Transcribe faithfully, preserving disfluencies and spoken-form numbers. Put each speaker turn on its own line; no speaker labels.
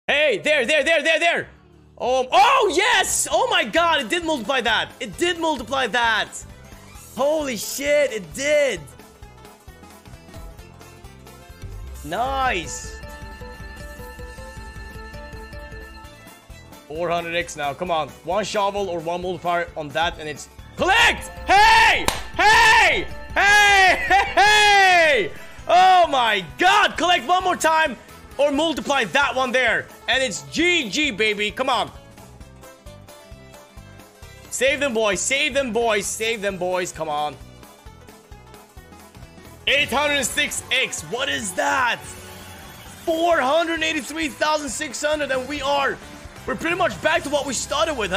Hey, there, there, there, there, there. Oh, oh, yes. Oh, my God. It did multiply that. It did multiply that. Holy shit. It did. Nice. four hundred X now. Come on. One shovel or one multiplier on that, and it's collect. Hey, hey, hey, hey, hey. Oh, my God. Collect one more time. Or multiply that one there. And it's G G, baby. Come on. Save them, boys. Save them, boys. Save them, boys. Come on. eight hundred six X. What is that? four hundred eighty-three thousand six hundred. And we are... We're pretty much back to what we started with, huh?